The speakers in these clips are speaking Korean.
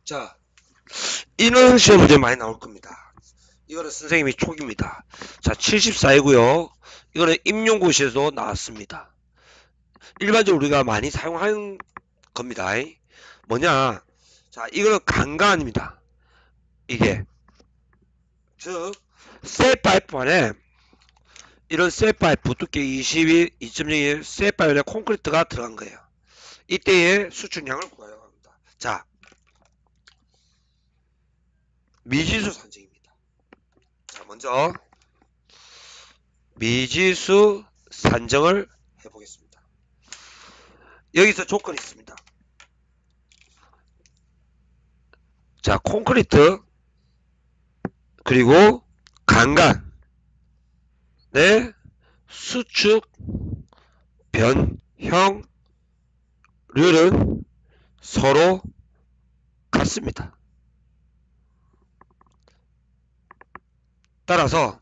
자, 이런 시험 문제 많이 나올 겁니다. 이거는 선생님이 촉입니다. 자, 74이고요. 이거는 임용고시에서 나왔습니다. 일반적으로 우리가 많이 사용하는 겁니다. 뭐냐? 자, 이거는 강간입니다. 이게 즉 쇠 파이프 안에 이런 쇠 파이프 두께 22, 2.01 쇠 파이프 안에 콘크리트가 들어간 거예요. 이때의 수축량을 구하려고 합니다. 자, 미지수 산정입니다. 자, 먼저 미지수 산정을 해보겠습니다. 여기서 조건이 있습니다. 자, 콘크리트 그리고 강간의 수축 변형률은 서로 같습니다. 따라서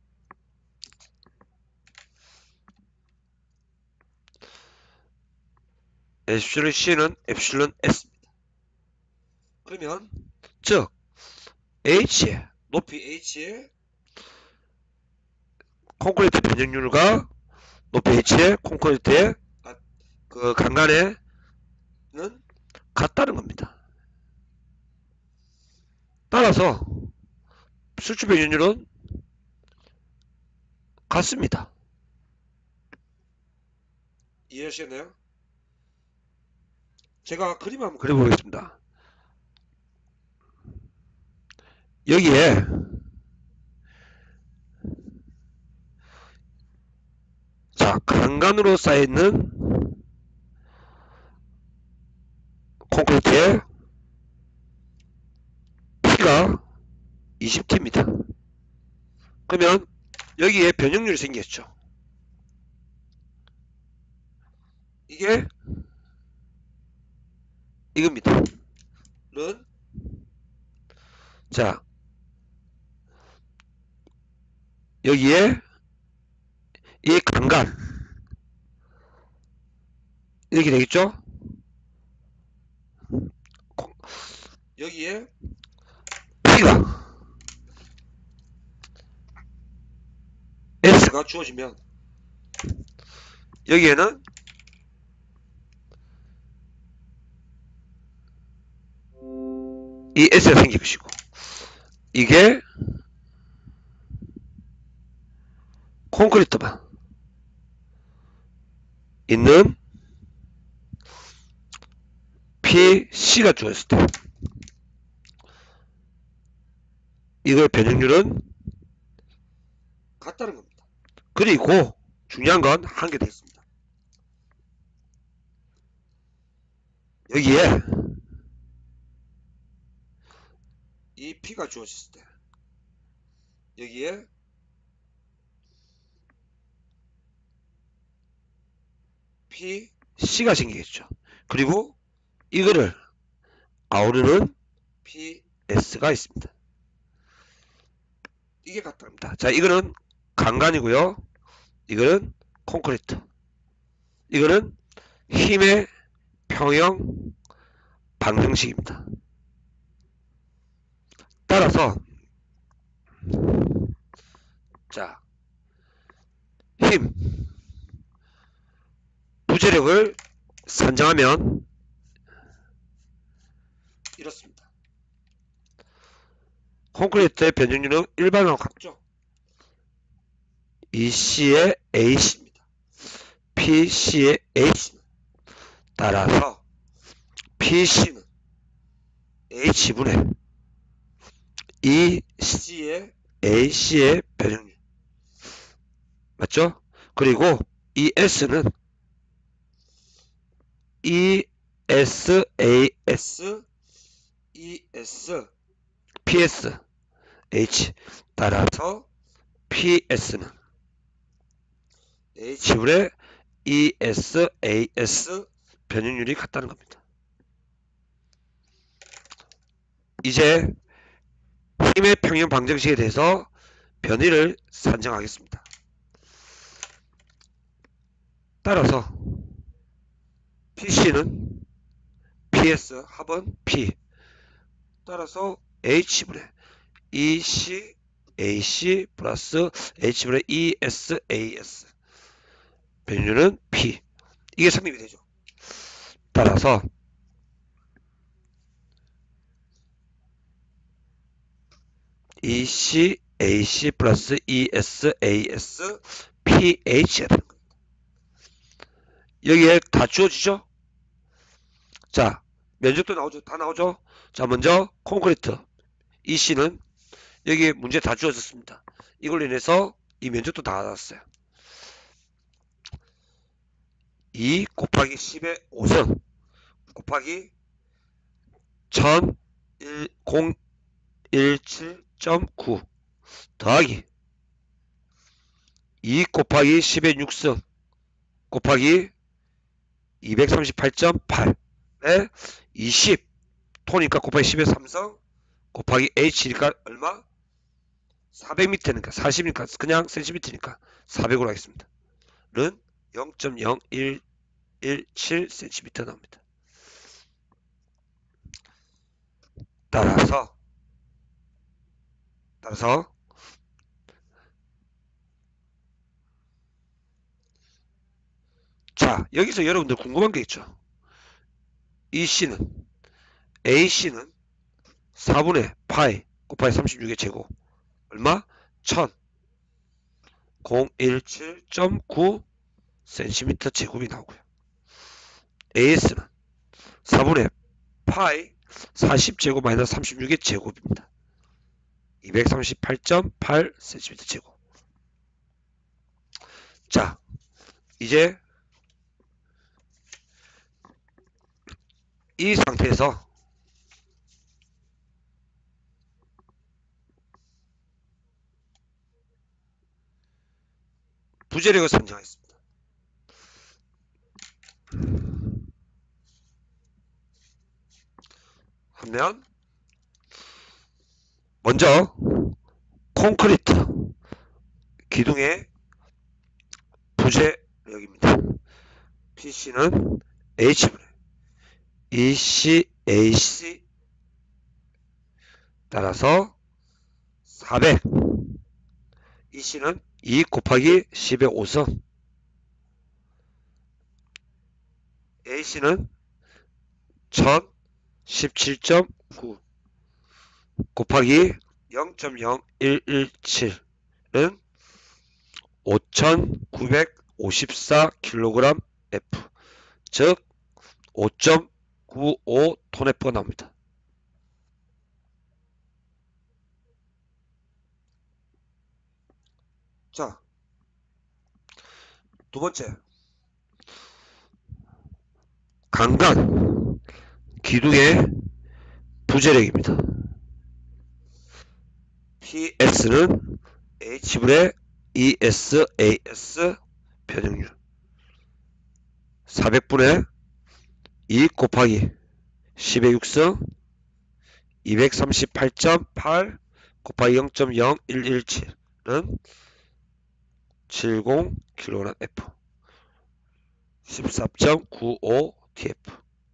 엡실론 C는 엡실론 S입니다. 그러면 즉 H의 높이 H의 콘크리트 변형률과 높이 H의 콘크리트의 그 강간에는 같다는 겁니다. 따라서 수축 변형률은 같습니다. 이해하시겠나요? 제가 그림 한번 그려보겠습니다. 여기에 자, 강간으로 쌓여있는 콘크리트에 P가 20T입니다. 그러면 여기에 변형률이 생겼죠. 이게 이겁니다. 는 자, 여기에 이 강간 이렇게 되겠죠? 여기에 P가 S가 주어지면 여기에는 이 S가 생길 것이고 이게 콘크리트만 있는 PC가 주어졌을 때 이거의 변형률은 같다는 겁니다. 그리고 중요한 건 한 개 더 있습니다. 여기에 이 P가 주어졌을 때 여기에 PC가 생기겠죠. 그리고 이거를 아우르는 PS가 있습니다. 이게 같답니다. 자, 이거는 강간이고요. 이거는 콘크리트. 이거는 힘의 평형 방정식입니다. 따라서 자, 힘, 부재력을 산정하면 이렇습니다. 콘크리트의 변형률은 일반하고 같죠? EC의 AC입니다. PC의 AC. 따라서 PC는 H분의 EC의 AC의 변형률. 맞죠? 그리고 이 S는 ESAS, ES, PS, H. 따라서 PS는 H분의 ESAS 변형률이 같다는 겁니다. 이제 힘의 평형 방정식에 대해서 변위를 산정하겠습니다. 따라서 PC는 PS 합은 P 따라서 H분의 EC AC 플러스 H분의 ES AS 변유는 P. 이게 성립이 되죠. 따라서 EC AC 플러스 ES AS pH가 되는 겁니다. 여기에 다 주어지죠? 자, 면적도 나오죠? 다 나오죠? 자, 먼저 콘크리트 EC는 여기 문제 다 주어졌습니다. 이걸로 인해서 이 면적도 다 나왔어요. 2 곱하기 10의 5선 곱하기 1017.9 더하기 2 곱하기 10의 6선 곱하기 238.8에 20 토니까 곱하기 10의 3성 곱하기 H니까 얼마? 400m니까 40이니까 그냥 cm니까 400으로 하겠습니다. 는 0.0117cm 나옵니다. 따라서 자, 여기서 여러분들 궁금한 게 있죠. EC는 AC는 4분의 파이 곱하기 36의 제곱 얼마? 1000 017.9 cm 제곱이 나오고요. AS는 4분의 파이 40제곱 마이너스 36의 제곱입니다. 238.8 cm 제곱. 자, 이제 이 상태에서 부재력을 선정하겠습니다. 하면 먼저 콘크리트 기둥의 부재력입니다. PC는 H분의 EC AC 따라서 400 EC는 2 곱하기 10의 5선 AC는 1017.9 곱하기 0.0117은 5954kg F 즉 5.95톤 F가 나옵니다. 자, 두 번째 강간 기둥의 부재력입니다. PS는 H분의 ESAS 변형률 400분의 2 곱하기 10의 6성 238.8 곱하기 0.0117은 70kg F 14.95 TF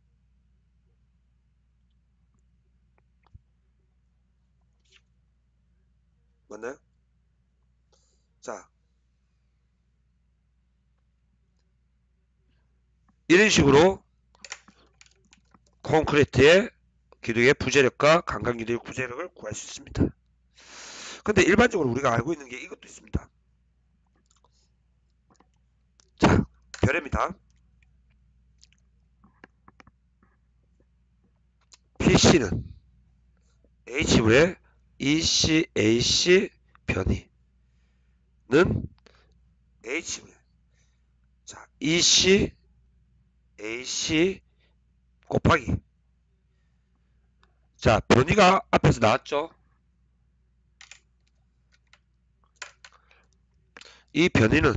맞나요? 자, 이런 식으로 콘크리트의 기둥의 부재력과 강간 기둥의 부재력을 구할 수 있습니다. 근데 일반적으로 우리가 알고 있는 게 이것도 있습니다. 자, 별입니다. PC는 H분의 ECAC 변이는 H분의 자, ECAC 곱하기 자, 변이가 앞에서 나왔죠? 이 변이는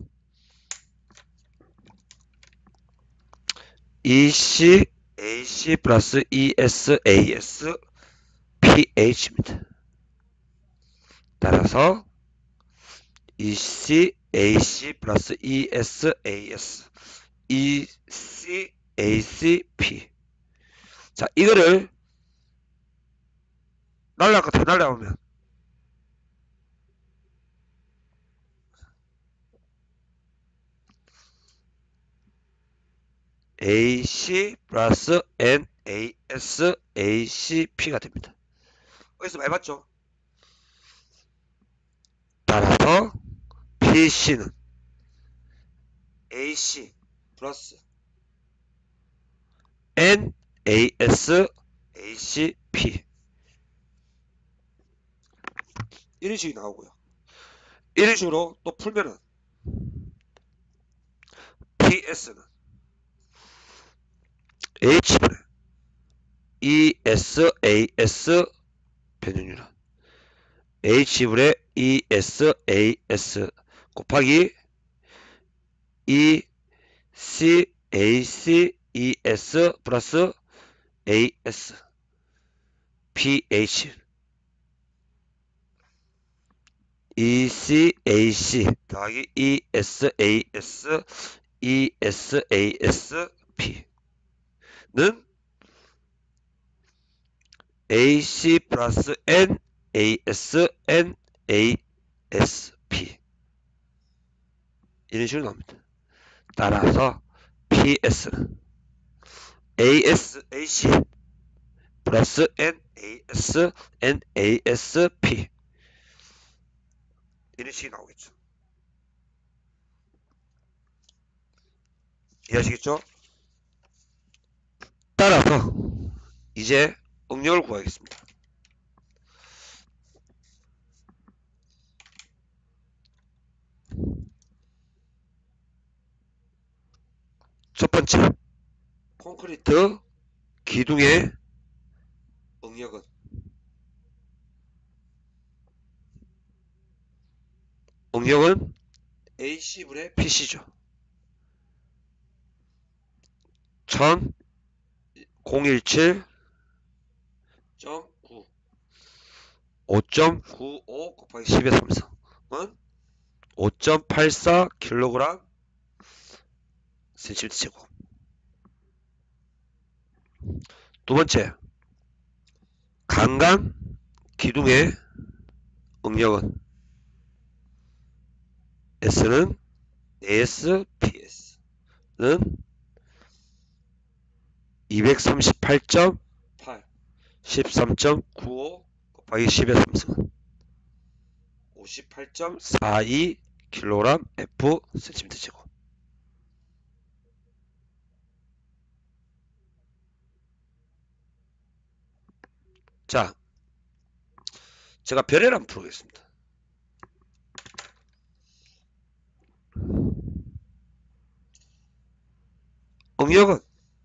ECAC 플러스 ESAS pH입니다. 따라서 ECAC 플러스 ESAS ECACP 자, 이거를 날라가 다 날라오면 AC 플러스 NAS ACP가 됩니다. 어디서 많이 봤죠? 따라서 PC는 AC 플러스 NAS ACP 이런 식이 나오고요. 이런 식으로 또 풀면은 PS는 H분의 ESAS 변형률은 H분의 ESAS 곱하기 ECACES 플러스 AS PH ECAC 더하기 ESAS ESASP는 AC 플러스 NAS NASP 이런 식으로 나옵니다. 따라서 PS는 AC 플러스 NAS NASP 이런 식이 나오겠죠. 이해하시겠죠? 따라서 이제 응력을 구하겠습니다. 첫 번째, 콘크리트 기둥의 응력은 AC분의 PC죠. 1017.9 5.95 곱하기 10의 3승은 5.84kg cm 제곱. 두 번째, 강간 기둥의 응력은 S는 ASPS는 238.8 13.95 곱하기 10의 3승은 58.42kg F cm 제곱. 자, 제가 별을 한번 풀겠습니다. 응력은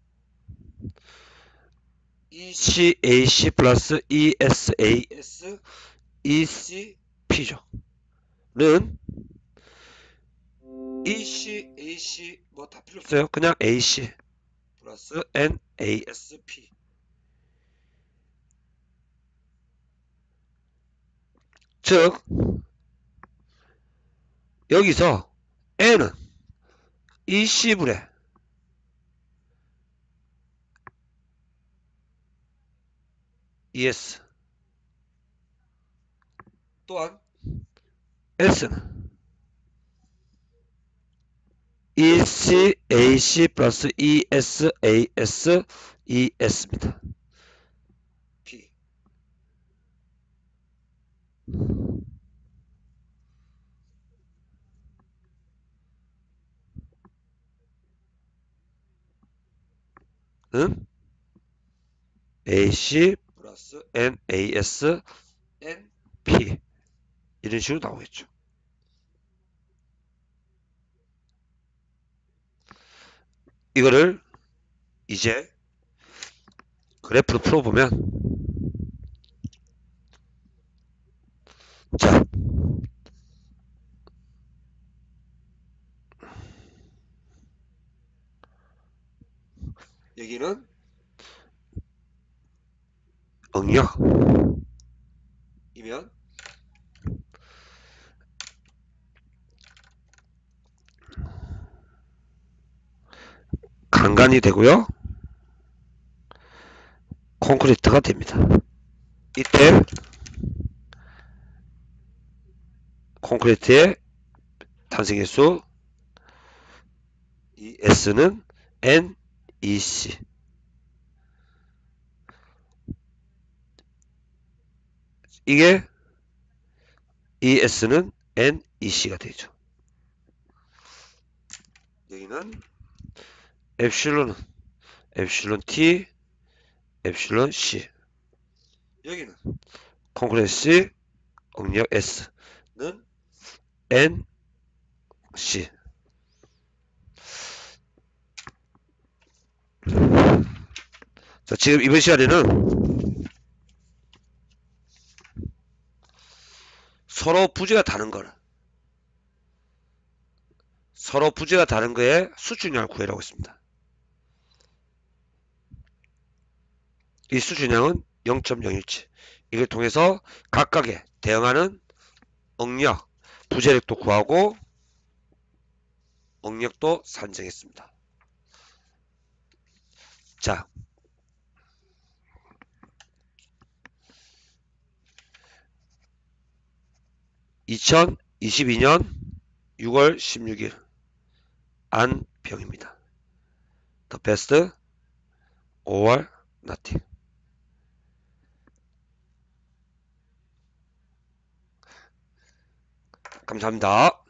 ECAC 플러스 ESAS ECP죠. 는 ECAC 뭐 다 필요 없어요. 그냥 AC 플러스 NASP. 즉 여기서 N은 EC분의 ES 또한 S는 ECAC 플러스 ESAS ES입니다. P 는 AC 플러스 NAS NP 이런 식으로 나오겠죠. 이거를 이제 그래프로 풀어보면 자 여기는 응력이면 강간이 되고요. 콘크리트가 됩니다. 이때 콘크리트의 탄생횟수 이 S는 NEC. 이게 ES는 NEC가 되죠. 여기는 엡실론은 엡실론 T, 엡실론 C. 여기는 콘크리트 응력 S는 NC. 자, 지금 이번 시간에는 서로 부재가 다른 거를 서로 부재가 다른 거에 수준량을 구해라고 했습니다. 이 수준량은 0.017. 이걸 통해서 각각에 대응하는 응력, 부재력도 구하고 응력도 산정했습니다. 자, 2022년 6월 16일 안병입니다. The best or nothing. 감사합니다.